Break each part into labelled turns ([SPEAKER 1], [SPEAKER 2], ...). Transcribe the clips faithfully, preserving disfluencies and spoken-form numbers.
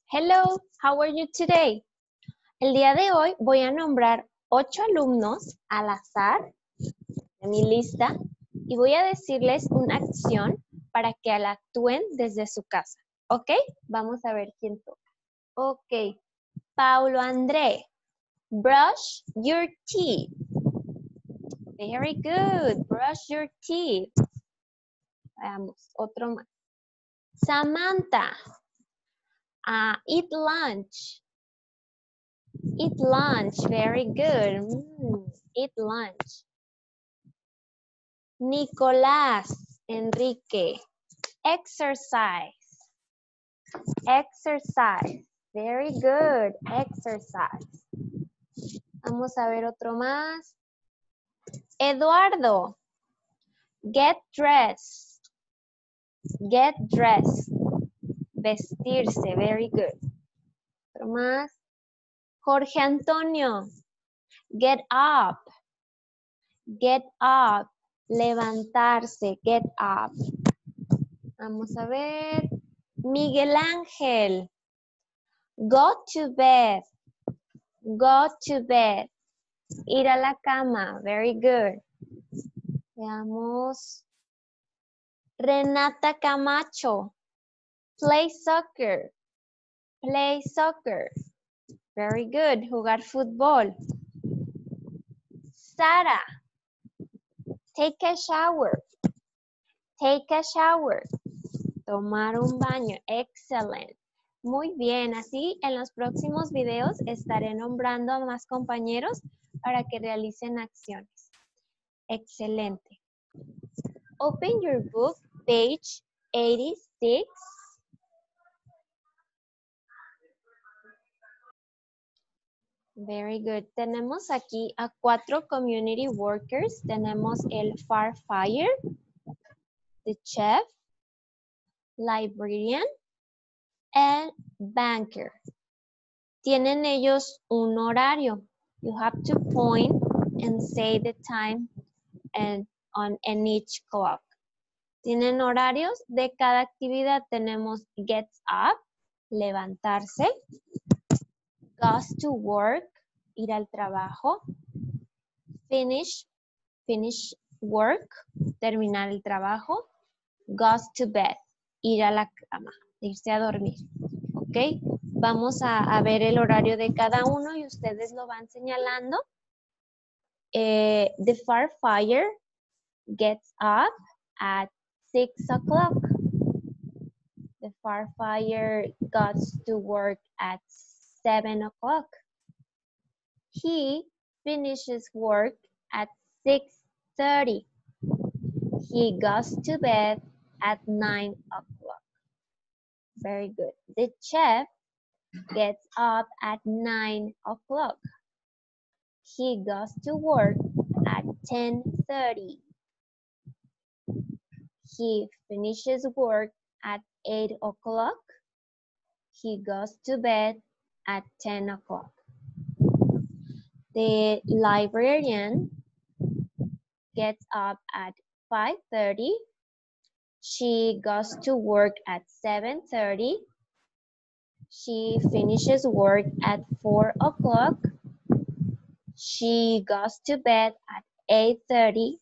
[SPEAKER 1] Hello, how are you today? El día de hoy voy a nombrar ocho alumnos al azar de mi lista y voy a decirles una acción para que la actúen desde su casa. ¿Ok? Vamos a ver quién toca. Ok. Paulo André. Brush your teeth. Very good. Brush your teeth. Veamos, otro más. Samantha. Uh, eat lunch. Eat lunch. Very good. Mm, eat lunch. Nicolás Enrique. Exercise. Exercise. Very good. Exercise. Vamos a ver otro más. Eduardo. Get dressed. Get dressed. Vestirse. Very good. Otro más. Jorge Antonio. Get up. Get up. Levantarse. Get up. Vamos a ver. Miguel Ángel. Go to bed. Go to bed. Ir a la cama. Very good. Veamos. Renata Camacho. Play soccer. Play soccer. Very good. Jugar fútbol. Sara. Take a shower. Take a shower. Tomar un baño. Excellent. Muy bien. Así en los próximos videos estaré nombrando a más compañeros para que realicen acciones. Excelente. Open your book, page eighty-six. Very good. Tenemos aquí a cuatro community workers. Tenemos el firefighter, the chef, librarian, and banker. Tienen ellos un horario. You have to point and say the time and on in each clock. Tienen horarios de cada actividad. Tenemos gets up, levantarse, goes to work, ir al trabajo, finish, finish work, terminar el trabajo, goes to bed, ir a la cama, irse a dormir. ¿Ok? Vamos a, a ver el horario de cada uno y ustedes lo van señalando. Eh, the firefighter gets up at six o'clock. The firefighter goes to work at seven o'clock. He finishes work at six thirty. He goes to bed at nine o'clock. Very good. The chef gets up at nine o'clock. He goes to work at ten thirty. He finishes work at eight o'clock. He goes to bed at ten o'clock. The librarian gets up at five thirty. She goes to work at seven thirty. She finishes work at four o'clock. She goes to bed at eight thirty.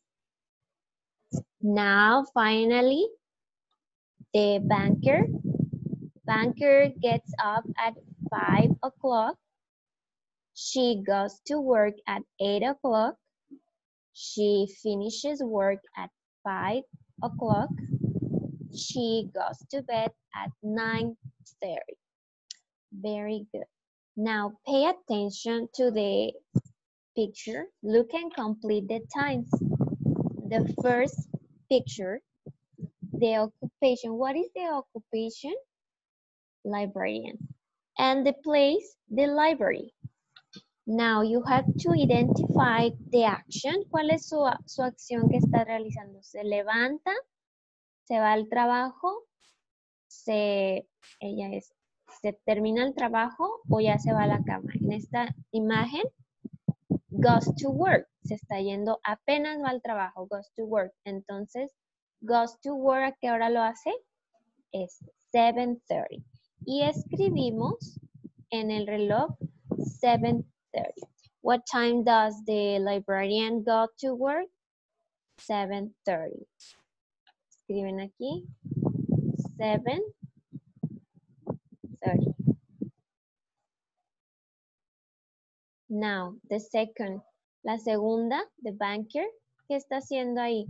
[SPEAKER 1] Now, finally, the banker. Banker gets up at five o'clock. She goes to work at eight o'clock. She finishes work at five o'clock. She goes to bed at nine thirty. Very good. Now pay attention to the picture. Look and complete the times. The first picture, the occupation. What is the occupation? Librarian. And the place, the library. Now you have to identify the action. ¿Cuál es su, su acción que está realizando? Se levanta, se va al trabajo, se, ella es, se termina el trabajo o ya se va a la cama. En esta imagen, goes to work. Se está yendo, apenas va al trabajo, goes to work. Entonces, goes to work, ¿a qué hora lo hace? Es seven thirty. y escribimos en el reloj seven thirty. What time does the librarian go to work? seven thirty. Escriben aquí seven thirty. Now, the second. La segunda, the banker, ¿qué está haciendo ahí?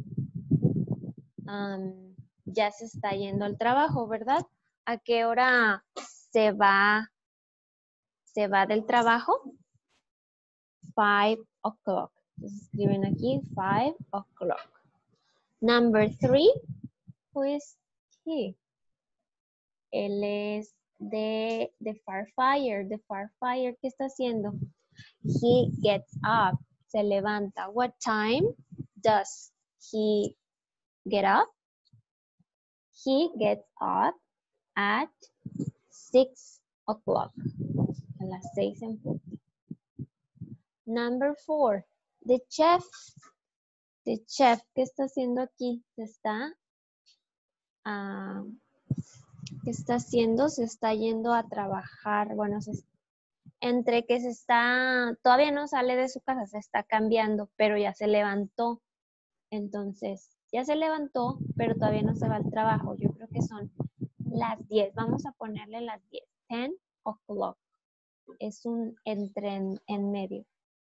[SPEAKER 1] Um, ya se está yendo al trabajo, ¿verdad? ¿A qué hora se va, se va del trabajo? Five o'clock. Entonces escriben aquí five o'clock. Number three, who is he? Él es de, de firefighter, de firefighter, ¿qué está haciendo? He gets up, se levanta. What time does he get up? He gets up at six o'clock. A las seis en punto. Number four, the chef. The chef, ¿qué está haciendo aquí? Se está, uh, ¿qué está haciendo? Se está yendo a trabajar. Bueno, se, entre que se está, todavía no sale de su casa, se está cambiando, pero ya se levantó. Entonces, ya se levantó, pero todavía no se va al trabajo. Yo creo que son las diez. Vamos a ponerle las diez. ten o'clock. Es un entre en, en medio.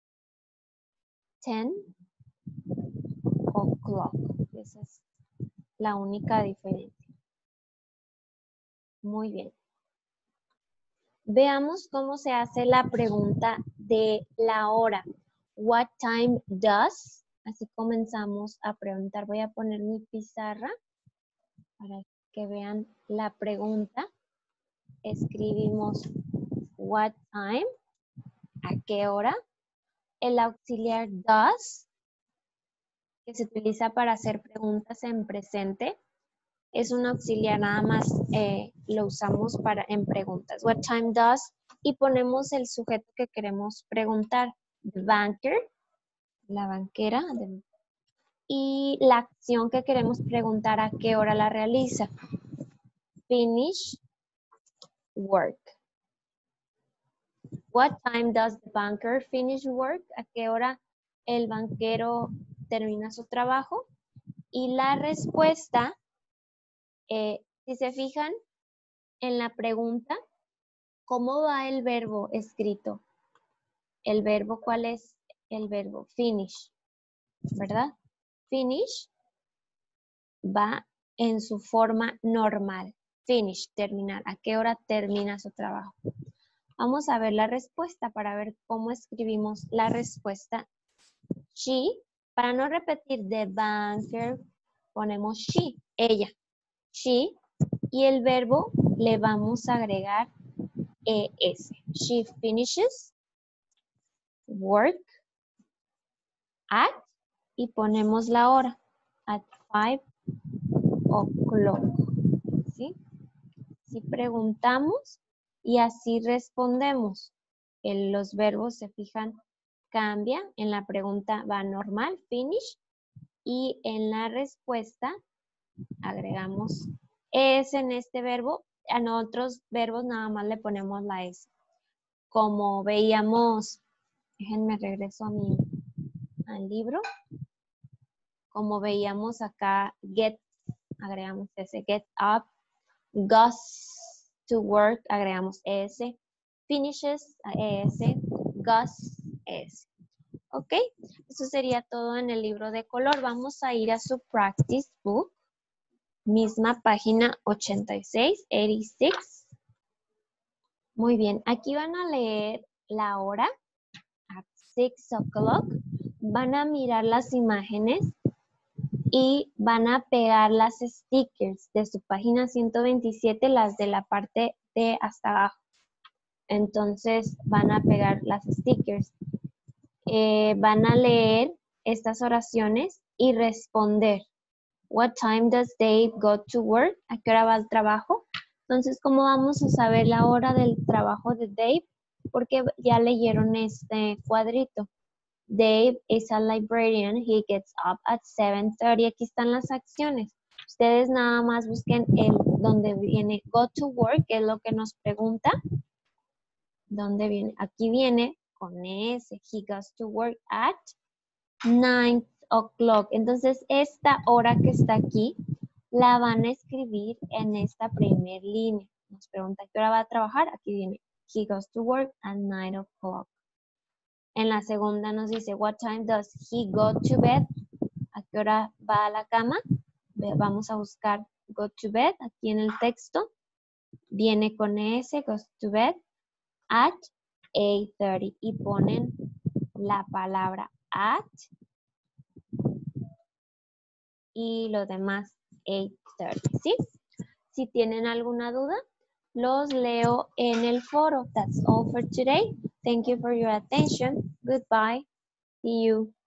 [SPEAKER 1] ten o'clock. Esa es la única diferencia. Muy bien. Veamos cómo se hace la pregunta de la hora. What time does? Así comenzamos a preguntar. Voy a poner mi pizarra para que vean la pregunta. Escribimos what time, a qué hora. El auxiliar does, que se utiliza para hacer preguntas en presente, es un auxiliar, nada más eh, lo usamos para, en preguntas. What time does, y ponemos el sujeto que queremos preguntar. The banker, la banquera, de, y la acción que queremos preguntar, a qué hora la realiza. Finish work. What time does the banker finish work? ¿A qué hora el banquero termina su trabajo? Y la respuesta, eh, si se fijan en la pregunta, ¿cómo va el verbo escrito? El verbo, ¿cuál es el verbo? Finish, ¿verdad? Finish va en su forma normal. Finish, terminar. ¿A qué hora termina su trabajo? Vamos a ver la respuesta para ver cómo escribimos la respuesta. She, para no repetir the banker, ponemos she, ella. She, y el verbo le vamos a agregar es. She finishes work at, y ponemos la hora, at five o'clock. ¿Sí? Si preguntamos y así respondemos. El, los verbos, se fijan, cambia. En la pregunta va normal, finish. Y en la respuesta agregamos S en este verbo. A otros verbos nada más le ponemos la S. Como veíamos, déjenme regreso a mi al libro. Como veíamos acá, get, agregamos S. Get up, goes to work, agregamos S. Finishes, S. Goes, S. ¿Ok? Eso sería todo en el libro de color. Vamos a ir a su practice book. Misma página ochenta y seis, ochenta y seis. Muy bien. Aquí van a leer la hora. At six o'clock. Van a mirar las imágenes y van a pegar las stickers de su página ciento veintisiete, las de la parte de hasta abajo. Entonces van a pegar las stickers. Eh, van a leer estas oraciones y responder. What time does Dave go to work? ¿A qué hora va al trabajo? Entonces, ¿cómo vamos a saber la hora del trabajo de Dave? Porque ya leyeron este cuadrito. Dave is a librarian. He gets up at seven thirty. Aquí están las acciones. Ustedes nada más busquen el donde viene go to work, que es lo que nos pregunta. ¿Dónde viene? Aquí viene con ese. He goes to work at nine o'clock. Entonces, esta hora que está aquí, la van a escribir en esta primer línea. Nos pregunta qué hora va a trabajar. Aquí viene. He goes to work at nine o'clock. En la segunda nos dice, what time does he go to bed? ¿A qué hora va a la cama? Vamos a buscar go to bed aquí en el texto. Viene con ese, goes to bed at eight thirty. Y ponen la palabra at y lo demás eight thirty, ¿sí? Si tienen alguna duda, los leo en el foro. That's all for today. Thank you for your attention. Goodbye. See you.